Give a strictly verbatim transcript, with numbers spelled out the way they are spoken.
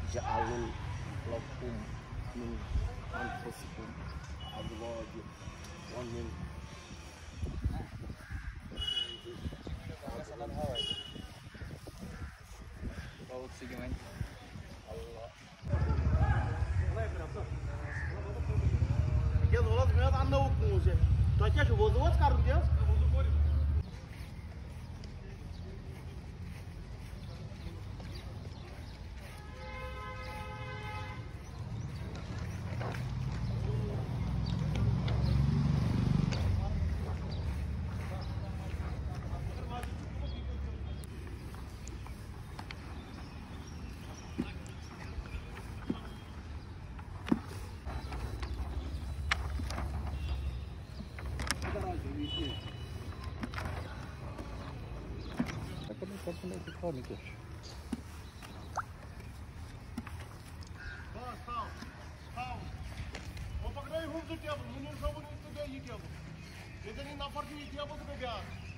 ja'alun lakum min anfusikum azwajun wa min बहुत सी गई अल्लाह ये दोलत में आना वो मुझे तो क्या शुभ दोस्त कर दिया Vou pagar aí rumo do diabo, não não vou nem pegar aí diabo. Ele nem na parte do diabo do pegar.